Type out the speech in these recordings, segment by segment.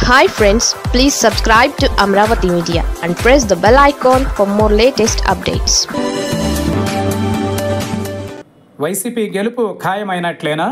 Hi friends, please subscribe to Amravati Media and press the bell icon for more latest updates. YCP గెలుపు ఖాయమైనట్లేనా?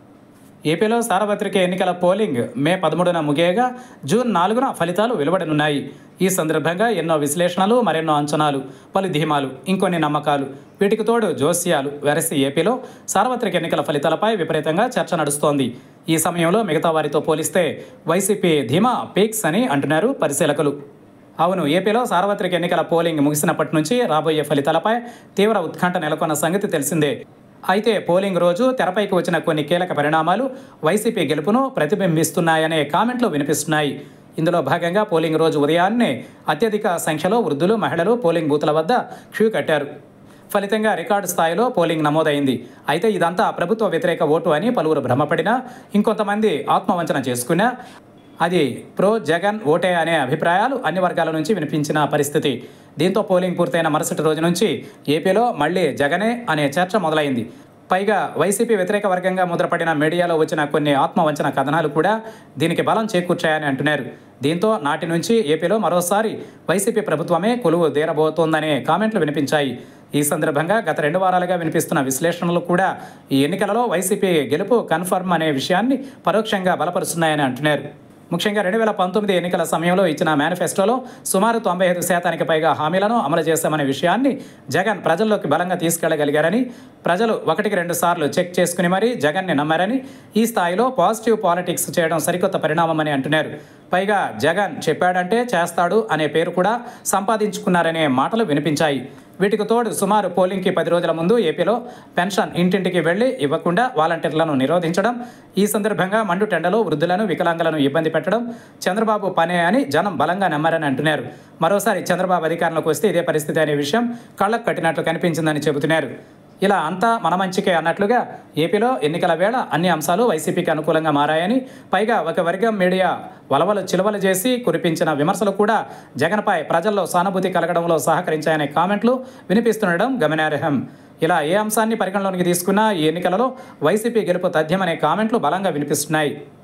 ఏపీలో సార్వత్రిక ఎన్నికల polling మే 13న ముగియగా June 4న ఫలితాలు వెలువడనున్నాయి. ఈ సందర్భంగా ఎన్నో విశ్లేషణలు, మరెన్నో అంచనాలు, పలు ధీమాలు, ఇంకొన్ని నమ్మకాలు, వీటికి తోడు జోస్యాలు వెరసి ఏపీలో సార్వత్రిక ఎన్నికల ఫలితాలపై విపరీతంగా చర్చ నడుస్తోంది. ఈ సమయంలో మిగతా వారితో పోలిస్తే వైసీపీ ధీమా పీక్స్ అని అంటున్నారు పరిశీలకులు. అవును, ఏపీలో సార్వత్రిక ఎన్నికల పోలింగ్ ముగిసినప్పటి నుంచి రాబోయే ఫలితాలపై తీవ్ర ఉత్కంఠ నెలకొన్న సంగతి తెలిసిందే. అయితే పోలింగ్ రోజు తెరపైకి వచ్చిన కొన్ని కీలక పరిణామాలు వైసీపీ గెలుపును ప్రతిబింబిస్తున్నాయనే కామెంట్లు వినిపిస్తున్నాయి. ఇందులో భాగంగా పోలింగ్ రోజు ఉదయాన్నే అత్యధిక సంఖ్యలో వృద్ధులు, మహిళలు పోలింగ్ బూతుల వద్ద క్యూ కట్టారు. ఫలితంగా రికార్డు స్థాయిలో పోలింగ్ నమోదైంది. అయితే ఇదంతా ప్రభుత్వ వ్యతిరేక ఓటు అని పలువురు భ్రమపడినా, ఇంకొంతమంది ఆత్మవంచన చేసుకున్నా అది ప్రో జగన్ ఓటే అనే అభిప్రాయాలు అన్ని వర్గాల నుంచి వినిపించిన పరిస్థితి. దీంతో పోలింగ్ పూర్తయిన మరుసటి రోజు నుంచి ఏపీలో మళ్లీ జగనే అనే చర్చ మొదలైంది. పైగా వైసీపీ వ్యతిరేక వర్గంగా ముద్రపడిన మీడియాలో వచ్చిన కొన్ని ఆత్మవంచన కథనాలు కూడా దీనికి బలం చేకూర్చాయని అంటున్నారు. దీంతో నాటి నుంచి ఏపీలో మరోసారి వైసీపీ ప్రభుత్వమే కొలువు తీరబోతోందనే కామెంట్లు వినిపించాయి. ఈ సందర్భంగా గత 2 వారాలుగా వినిపిస్తున్న విశ్లేషణలు కూడా ఈ ఎన్నికలలో వైసీపీ గెలుపు కన్ఫర్మ్ అనే విషయాన్ని పరోక్షంగా బలపరుస్తున్నాయని అంటున్నారు. ముఖ్యంగా 2019 ఎన్నికల సమయంలో ఇచ్చిన మేనిఫెస్టోలో సుమారు 95% పైగా హామీలను అమలు చేశామనే విషయాన్ని జగన్ ప్రజల్లోకి బలంగా తీసుకెళ్లగలిగారని, ప్రజలు 1-2 సార్లు చెక్ చేసుకుని మరీ జగన్ని నమ్మారని, ఈ స్థాయిలో పాజిటివ్ పాలిటిక్స్ చేయడం సరికొత్త పరిణామమని అంటున్నారు. పైగా జగన్ చెప్పాడంటే చేస్తాడు అనే పేరు కూడా సంపాదించుకున్నారనే మాటలు వినిపించాయి. వీటికి తోడు సుమారు పోలింగ్కి 10 రోజుల ముందు ఏపీలో పెన్షన్ ఇంటింటికి వెళ్లి ఇవ్వకుండా వాలంటీర్లను నిరోధించడం, ఈ సందర్భంగా మండు టెండలో వృద్ధులను, వికలాంగులను ఇబ్బంది పెట్టడం చంద్రబాబు పనే అని జనం బలంగా నమ్మారని అంటున్నారు. మరోసారి చంద్రబాబు అధికారంలోకి వస్తే ఇదే పరిస్థితి అనే విషయం కళ్లకు కట్టినట్లు కనిపించిందని చెబుతున్నారు. ఇలా అంతా మన మంచికే అన్నట్లుగా ఏపీలో ఎన్నికల వేళ అన్ని అంశాలు వైసీపీకి అనుకూలంగా మారాయని, పైగా ఒక వర్గం మీడియా వలవలు చిలవలు చేసి కురిపించిన విమర్శలు కూడా జగన్పై ప్రజల్లో సానుభూతి కలగడంలో సహకరించాయనే కామెంట్లు వినిపిస్తుండడం గమనార్హం. ఇలా ఏ అంశాన్ని పరిగణలోనికి తీసుకున్నా ఈ ఎన్నికలలో వైసీపీ గెలుపు తథ్యమనే కామెంట్లు బలంగా వినిపిస్తున్నాయి.